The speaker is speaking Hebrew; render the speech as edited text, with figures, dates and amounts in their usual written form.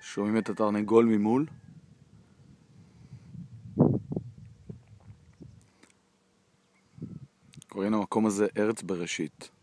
שומעים את התרנגול ממול. קוראים למקום הזה ארץ בראשית.